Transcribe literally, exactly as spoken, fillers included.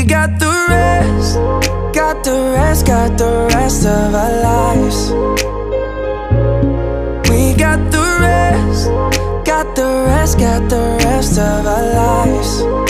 got the rest, got the rest, got the rest of our lives. We got the rest, got the rest, got the rest of our lives.